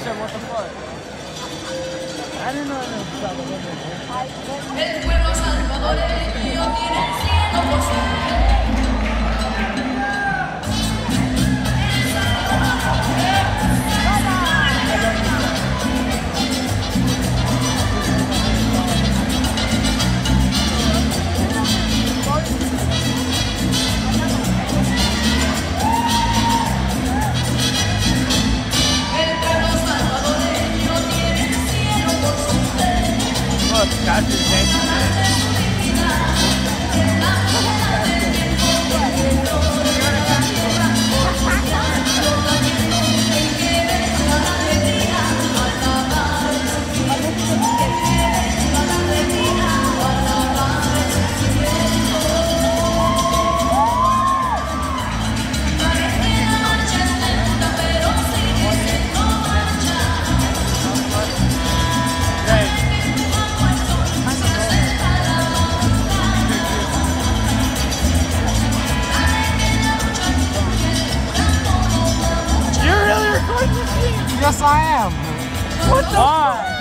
said, what the fuck? I didn't know it was about the El pueblo salvadoreño tiene el cielo por su Yes, I am. What the fuck?